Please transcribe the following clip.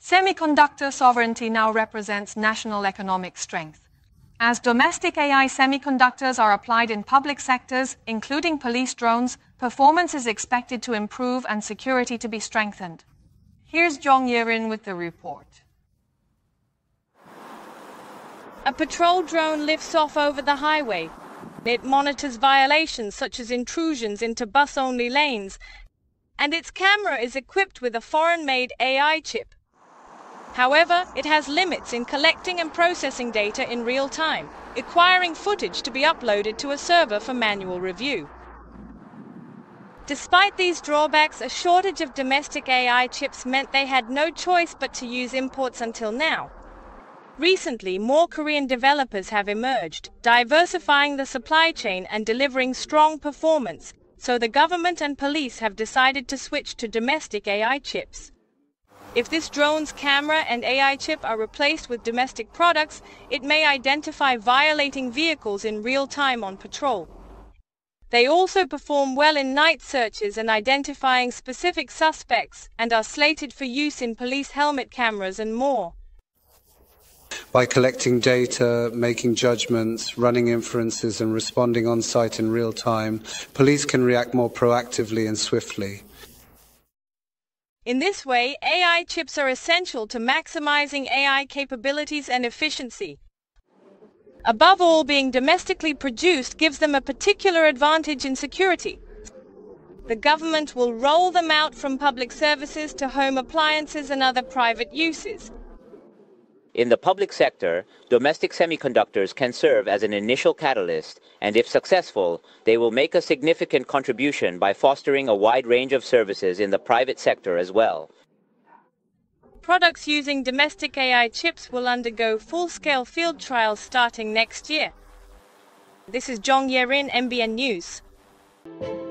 Semiconductor sovereignty now represents national economic strength. As domestic AI semiconductors are applied in public sectors, including police drones, performance is expected to improve and security to be strengthened. Here's Jong Yerin with the report. A patrol drone lifts off over the highway. It monitors violations such as intrusions into bus-only lanes, and its camera is equipped with a foreign-made AI chip. However, it has limits in collecting and processing data in real time, requiring footage to be uploaded to a server for manual review. Despite these drawbacks, a shortage of domestic AI chips meant they had no choice but to use imports until now. Recently, more Korean developers have emerged, diversifying the supply chain and delivering strong performance, so the government and police have decided to switch to domestic AI chips. If this drone's camera and AI chip are replaced with domestic products, it may identify violating vehicles in real time on patrol. They also perform well in night searches and identifying specific suspects, and are slated for use in police helmet cameras and more. By collecting data, making judgments, running inferences and responding on site in real time, police can react more proactively and swiftly. In this way, AI chips are essential to maximizing AI capabilities and efficiency. Above all, being domestically produced gives them a particular advantage in security. The government will roll them out from public services to home appliances and other private uses. In the public sector, domestic semiconductors can serve as an initial catalyst, and if successful, they will make a significant contribution by fostering a wide range of services in the private sector as well. Products using domestic AI chips will undergo full-scale field trials starting next year. This is Jong Yerin, MBN News.